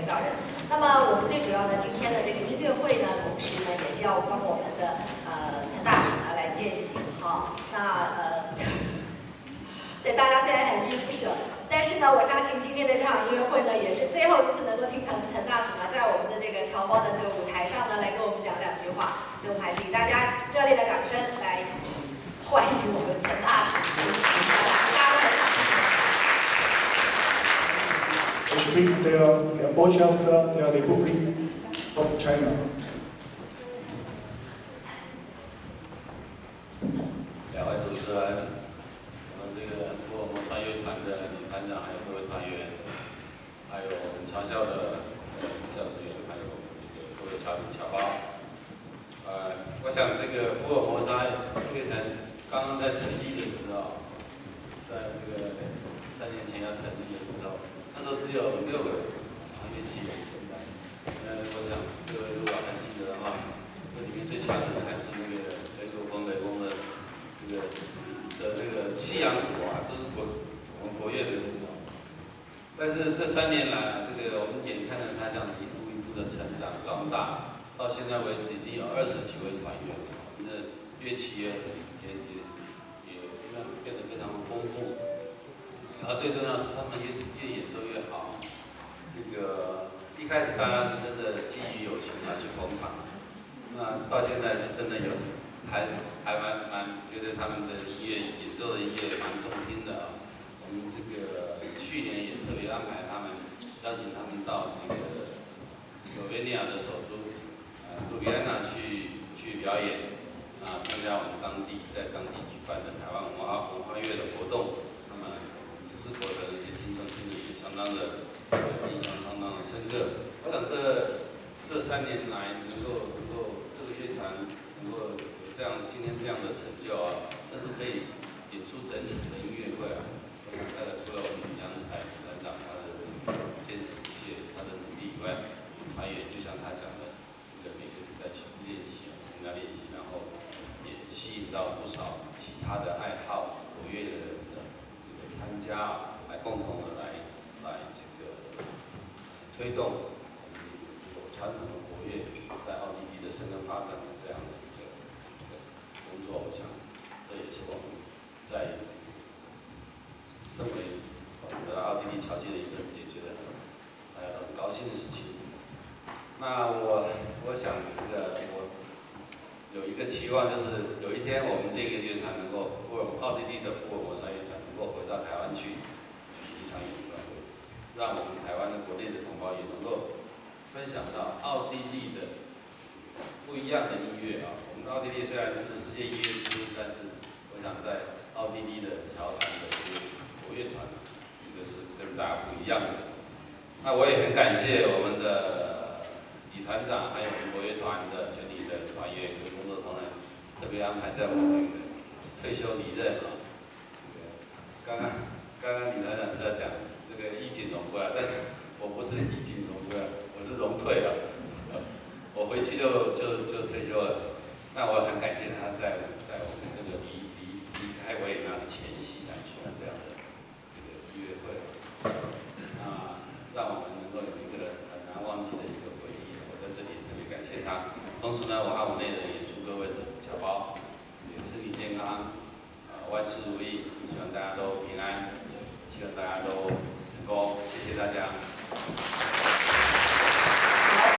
领导人。那么我们最主要的今天的这个音乐会呢，同时呢也是要帮我们的陈大使呢来践行哈。所以大家虽然很依依不舍，但是呢，我相信今天的这场音乐会呢，也是最后一次能够听陈大使呢在我们的这个侨胞的这个舞台上呢来跟我们讲2句话。所以我们还是以大家热烈的掌声来欢迎我们陈大使。 Ich bin der Botschafter der Republik of China. 2位主持人，我们这个福尔摩沙乐团的李团长，还有各位团员，还有我们侨校的教职员，还有各位侨胞。我想这个福尔摩沙乐团刚刚在成立的时候，在这个3年前要成立的时候。那时候只有6个乐器人存在。我想各位如果还记得的话，这里面最强的还是那个雷公的那个西洋鼓啊，这是我们国乐的鼓。但是这3年来，这个我们眼看着它这样一步一步的成长壮大，到现在为止已经有20几位团员，我们的乐器也变得非常丰富。然后最重要的是，他们越演奏越好。这个一开始大家是真的基于友情嘛去捧场，那到现在是真的还蛮觉得他们的音乐演奏的音乐蛮中听的啊。我们这个去年也特别安排他们，邀请他们到那个斯洛文尼亚的首都卢比安娜去表演啊，参加我们在当地举办的台湾文化乐的活动。师伯的一些听众听得也相当的印象相当的深刻。我想这3年来能够这个乐团能够有今天这样的成就啊，甚至可以演出整场的音乐会啊。我想除了我们李良才团长他的坚持不懈，他的努力以外，他也就像他讲的，这个每个礼拜去练习，参加练习，然后也吸引到不少其他的爱好国乐的人的参加，来共同的来这个推动传统的国乐在奥地利的生根发展的这样的一个工作。我想这也是我们在身为我们的奥地利侨界的一份子，也觉得很高兴的事情。那我想这个我有一个期望，就是有一天我们这个乐团能够奥地利的福尔摩沙乐团能够回到台湾去举行一场演唱会，让我们台湾的国内的同胞也能够分享到奥地利的不一样的音乐啊。我们奥地利虽然是世界音乐之都，但是我想在奥地利的侨团的这个国乐团，这个是跟大家不一样的。那我也很感谢我们的李团长，还有我们国乐团的全体的团员跟工作同仁，特别安排在我们退休离任啊。刚刚李团长是在讲这个衣锦荣归啊，但是我不是衣锦荣归啊，我是荣退了。我回去就退休了。那我很感谢他在我们这个离开维也纳的前夕来举办这样的这个音乐会，让我们能够有一个很难忘记的一个回忆。我在这里特别感谢他。同时呢，我和我内人也祝各位的侨胞身体健康，万事如意，希望大家都平安，希望大家都成功。谢谢大家。